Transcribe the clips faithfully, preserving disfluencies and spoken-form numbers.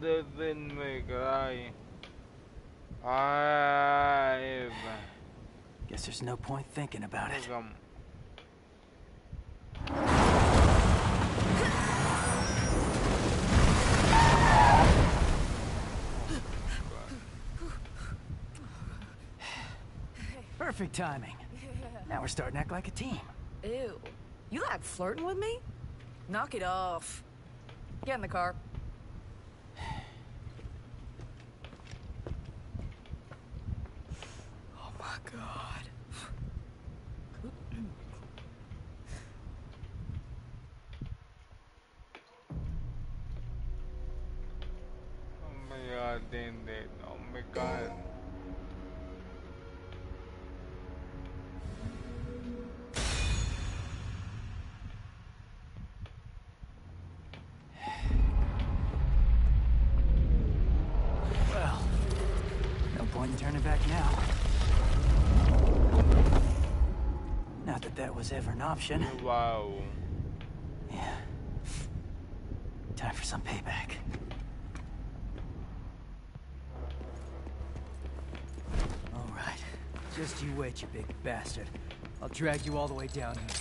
déjenme caray. Ay, Guess there's no point thinking about it. Digam. Perfect timing. Now we're starting to act like a team. Ew. You like flirting with me? Knock it off. Get in the car. Oh my god. Oh my god, damn it. Oh my god. Well, no point in turning back now. Not that that was ever an option. Wow. Yeah. Time for some payback. All right. Just you wait, you big bastard. I'll drag you all the way down here.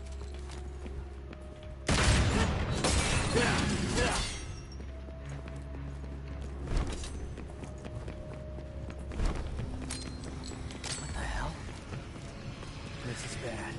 What the hell? This is bad.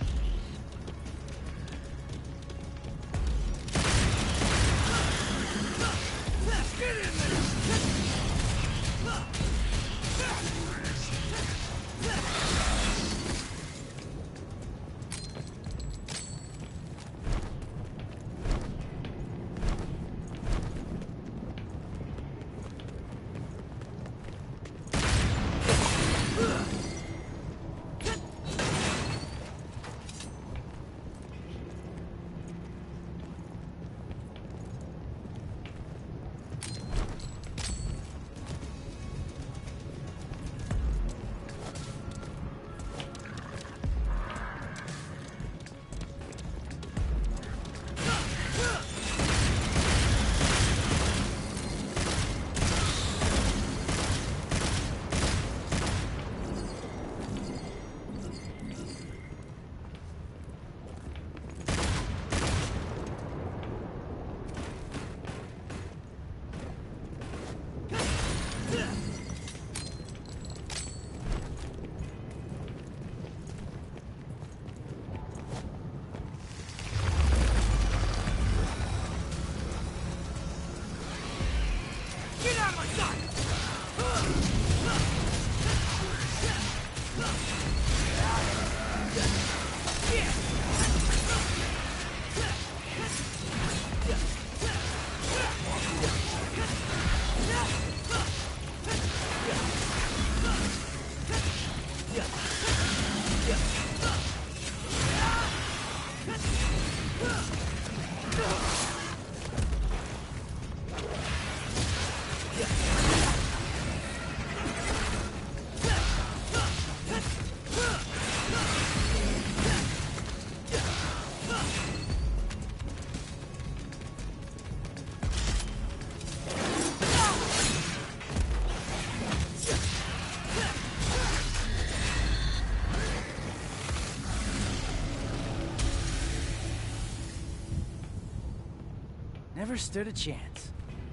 Never stood a chance.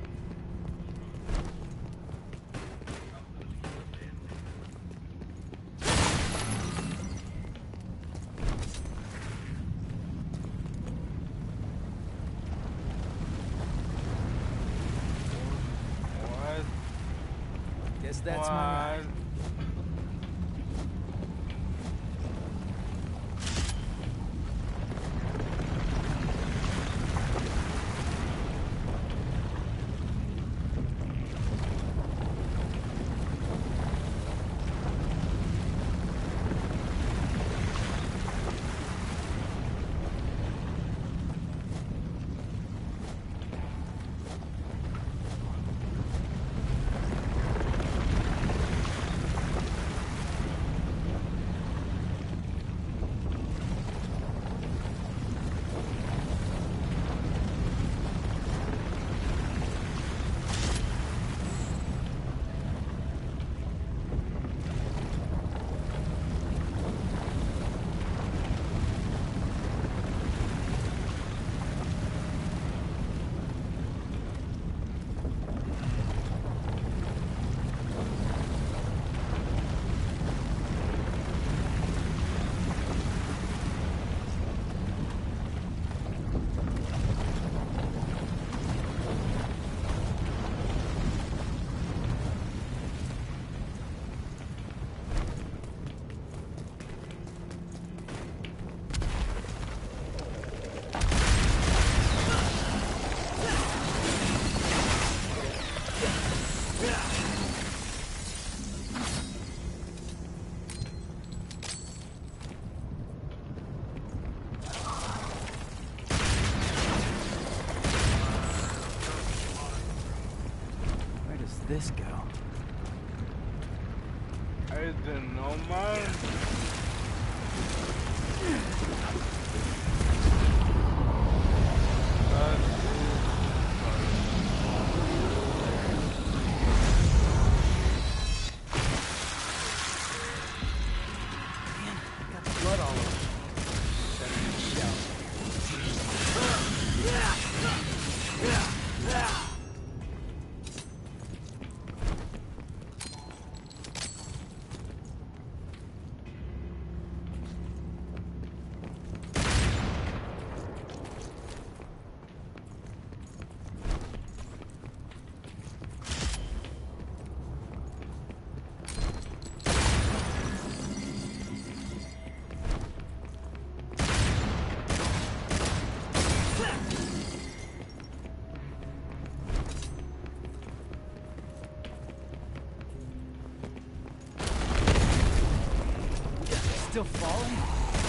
What? Guess that's what? my ride. this go? I don't know, man. Blood all over. Still falling?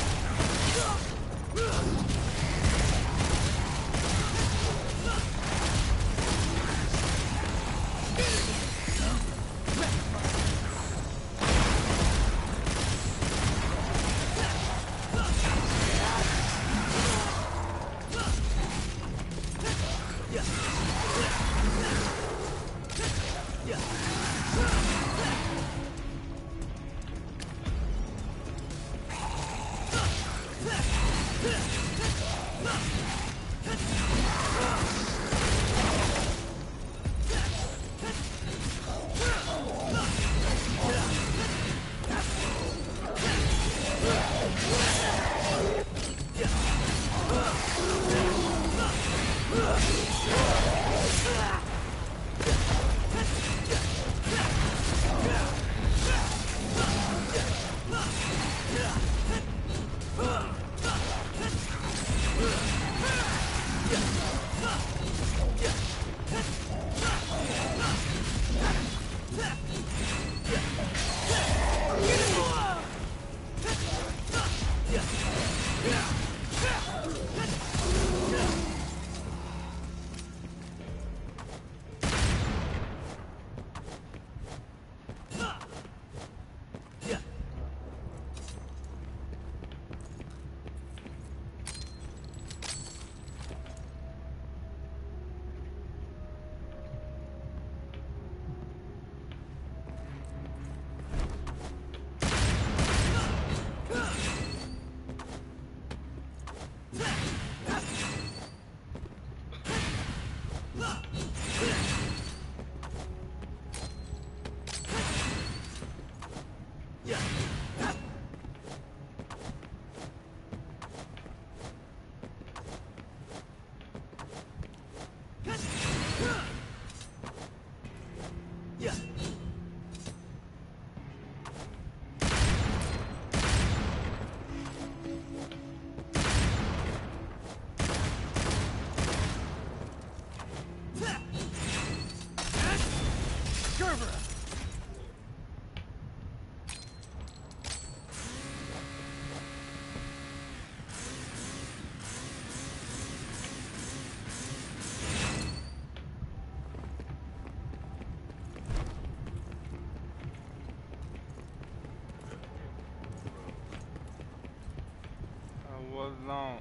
Was long.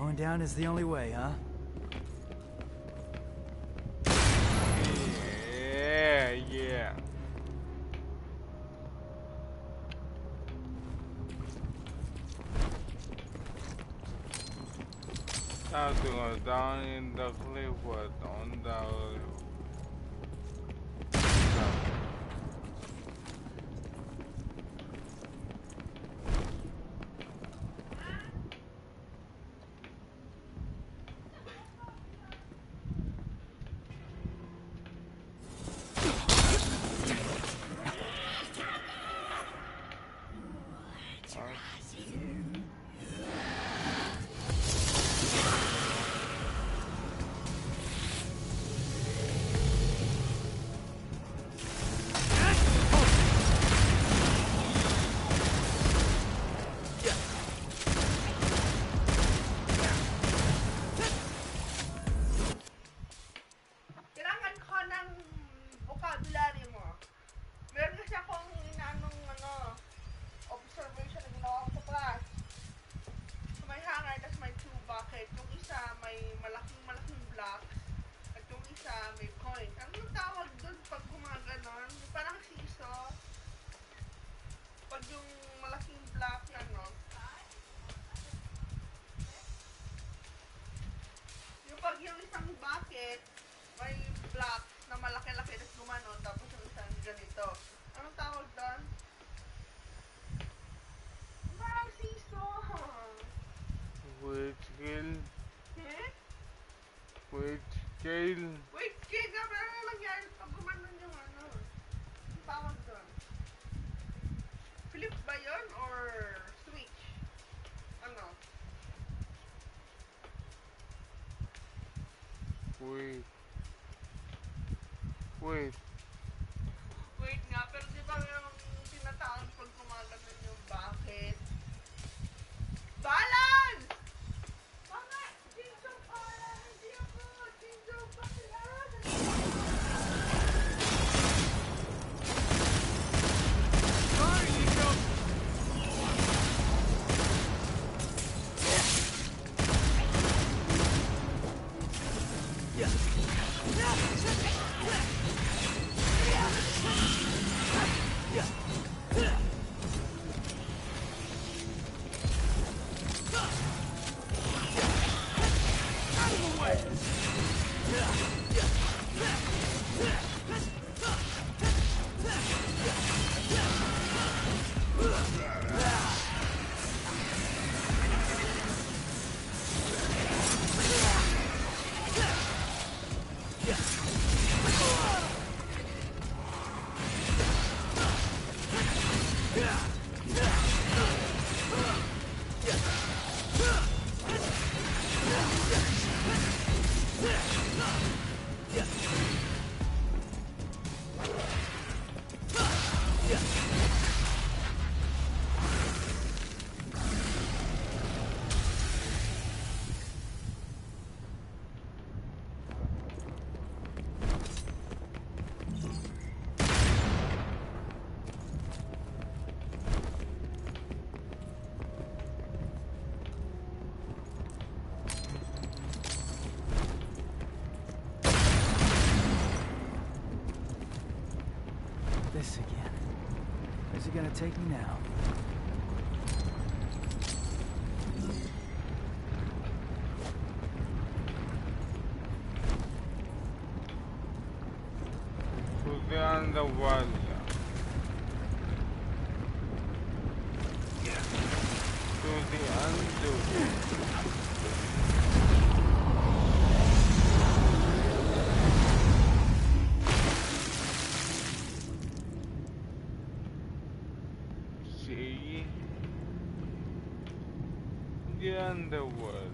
Going down is the only way, huh? Yeah, yeah. Time to go down in the cliff was on the Kailangan ko ng vocabulary mo. Meron kasi akong inaanong ano, observation na ginawa ko sa class. So may hanger, tas may two bucket. Yung isa may malaking malaking blocks. At yung isa may coin. Ano yung tawag doon pag gumaganon? Parang siso. Pag yung malaking block, ano? Yung pag yung isang bucket, may block na malaki-laki na gumanon, tapos yung isang ganito. Anong tawag doon? Parang siso. weight scale, Eh? weight scale. Wait, kaya pero ano nangyari pag gumanon yung ano? Anong tawag doon? Flip ba yun or switch? Ano? Wait. Wait. Wait nga, pero di ba yung tinatawag pag gumaganon yung bucket? Balance! Mga Jinjo pala! Hindi ako! Jinjo pala! This again. Where's it gonna take me now? To the underworld. To the underworld. See? The underworld.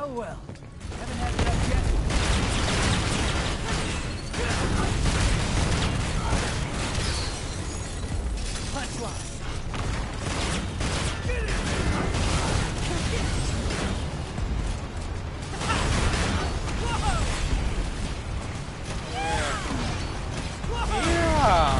Well, well. Haven't had enough yet. Punchline. Yeah.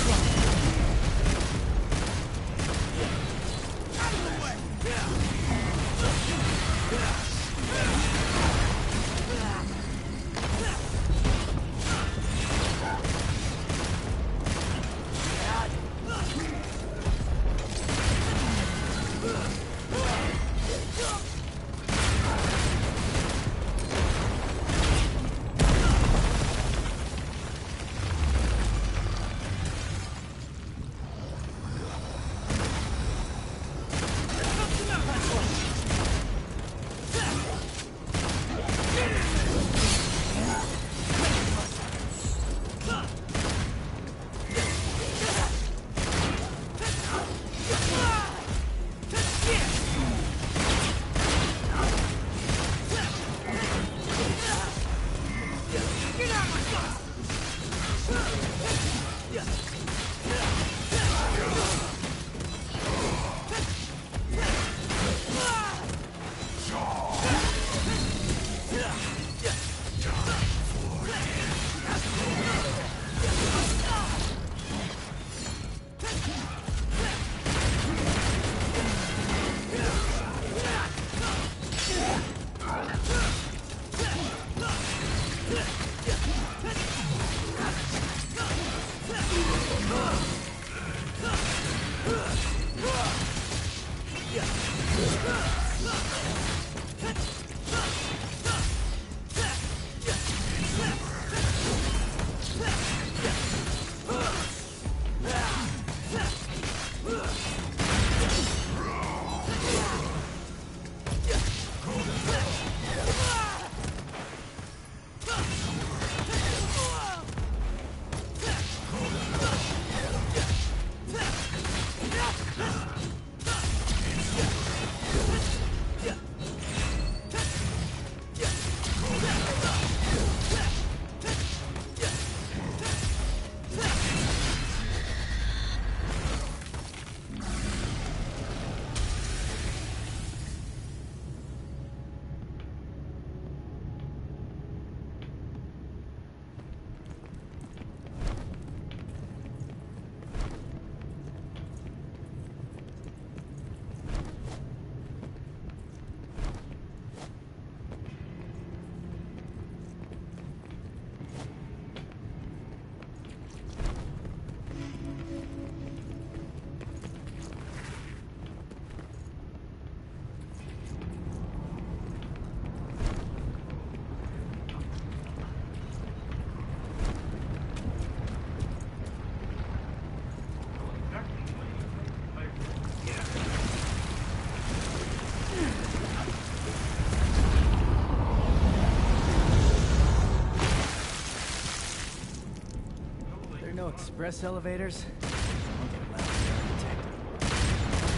No express elevators? I'll get loud and architect.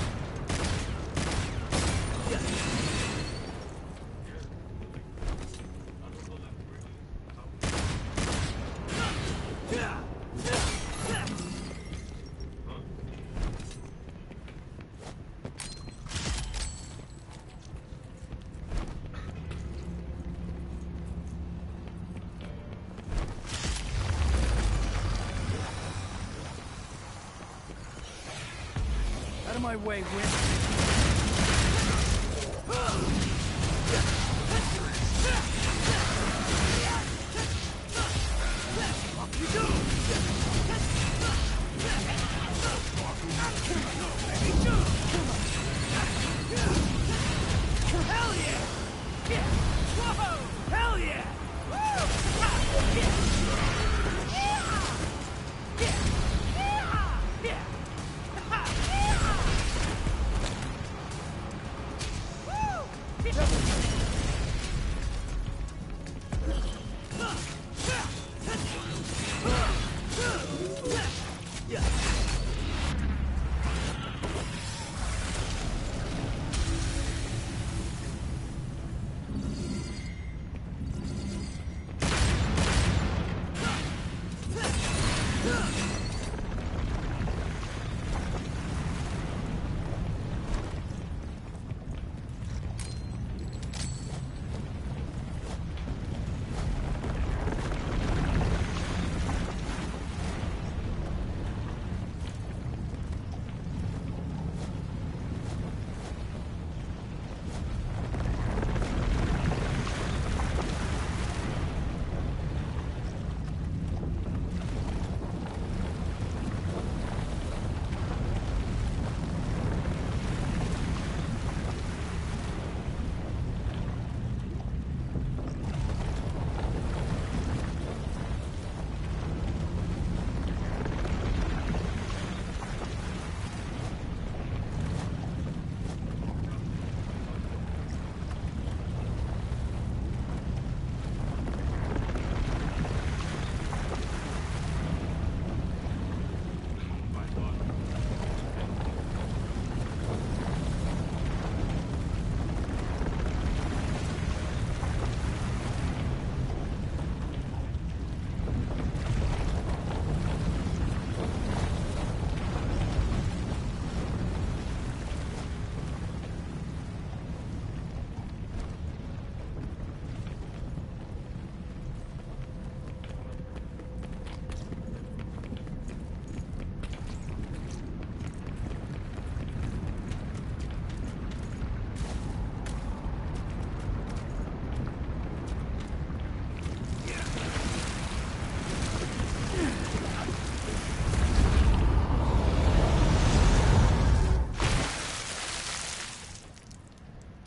Out of my way, Win. Hell yeah! Yeah! Whoa! Hell yeah!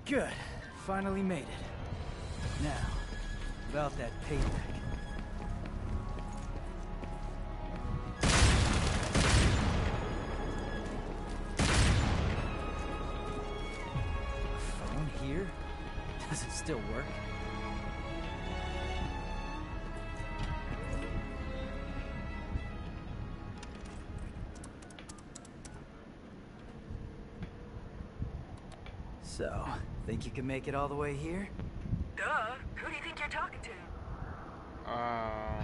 Good. Finally made it. Now, about that payback. Phone here? Does it still work? So, think you can make it all the way here? Duh. Who do you think you're talking to? Um.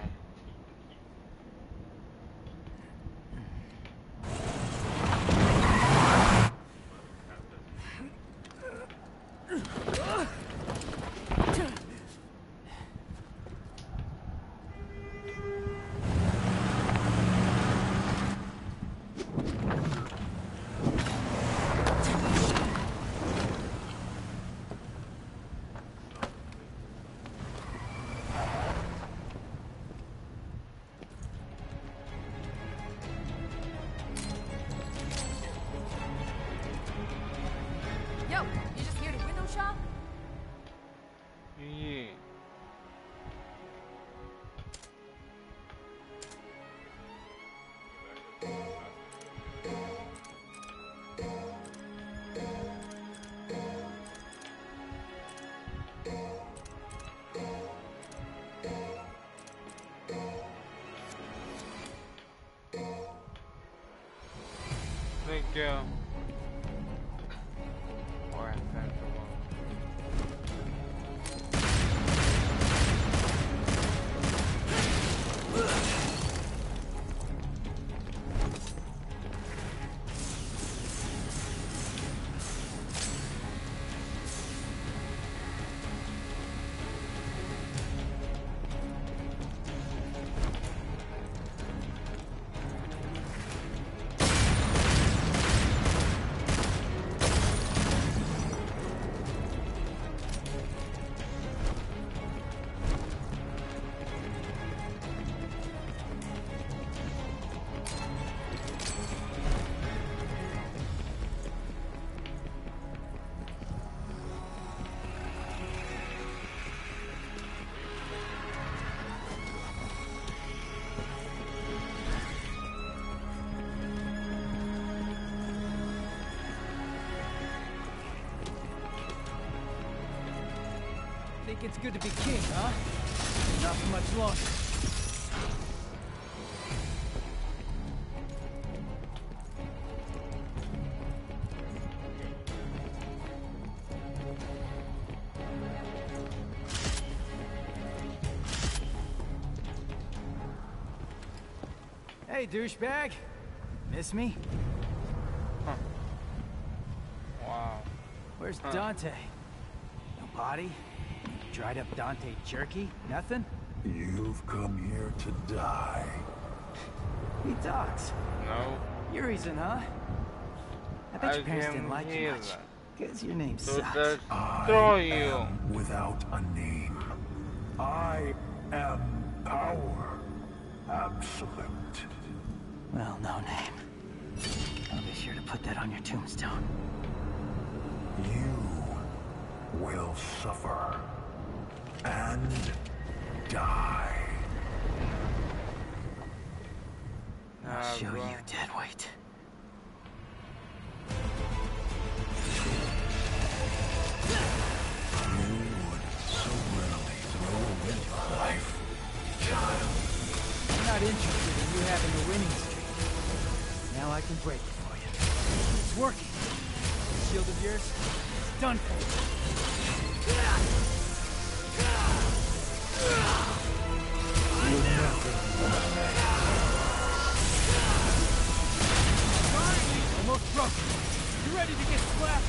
Yo, you just here to window shop? Yeah. Thank you. Or thank you. Think it's good to be king, huh? Not for much longer. Hey, douchebag. Miss me? Wow. Where's Huh. Dante? No body? Dried up Dante jerky? Nothing? You've come here to die. He talks. No. You're reason, huh? I bet I your parents didn't came like you here much. Cause your name to sucks. destroy I you. am without a name. I am power. Absolute. Well, no name. I'll be sure to put that on your tombstone. You will suffer and die. I'll Ah, show bro. you dead weight. You would so readily throw away your life, child. I'm not interested in you having a winning streak. Now I can break it for you. It's working. This shield of yours, it's done for you. Almost broken. You ready to get slapped?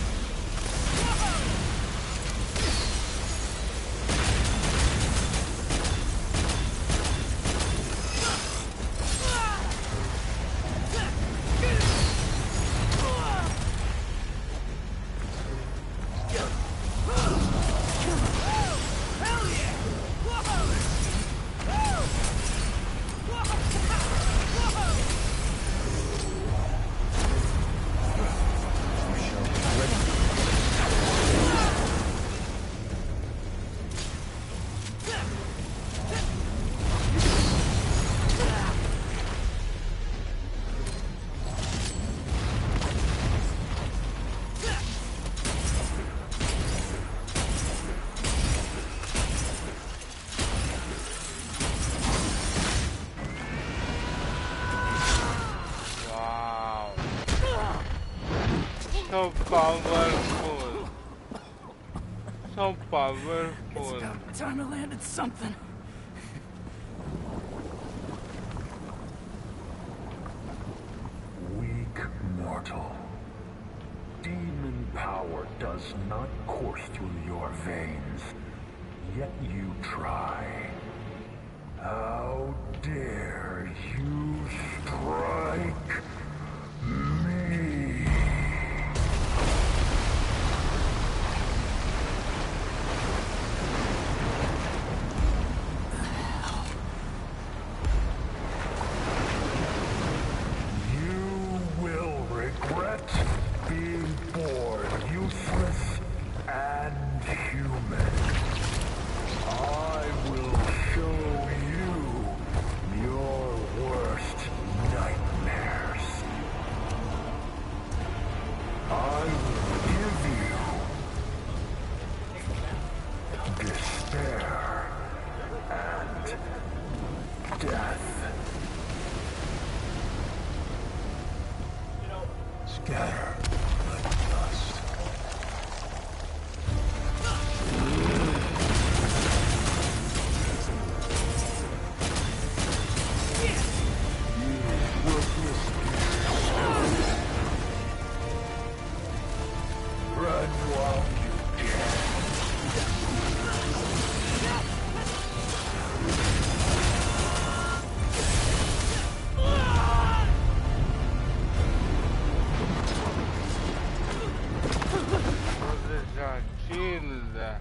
Ready? So powerful. So It's powerful. about time I landed something. Weak mortal. Demon power does not course through your veins, yet you try. How dare you strike me? You will regret being born useless and human. I will show you your worst nightmares. I will give you despair and death. Scatter like dust. Run while you can. Proteja shield.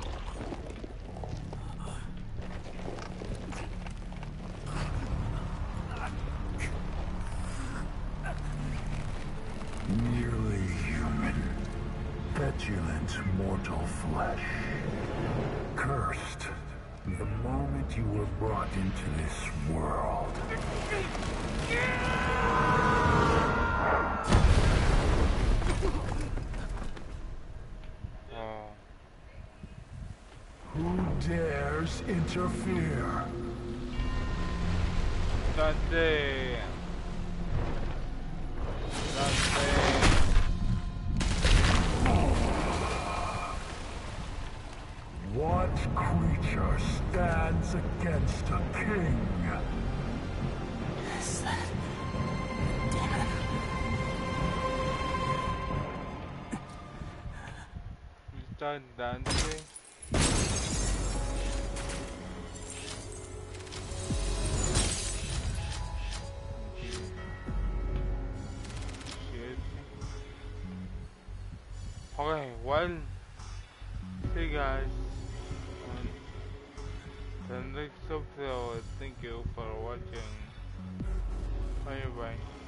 Nearly human, petulant mortal flesh. Cursed the moment you were brought into this world. Oh. Who dares interfere? Dante. Dante. What creature stands against a king? Is that... Dad? Is that Dante? Shit. Okay, well, see you guys on the next episode. Thank you for watching. Bye bye.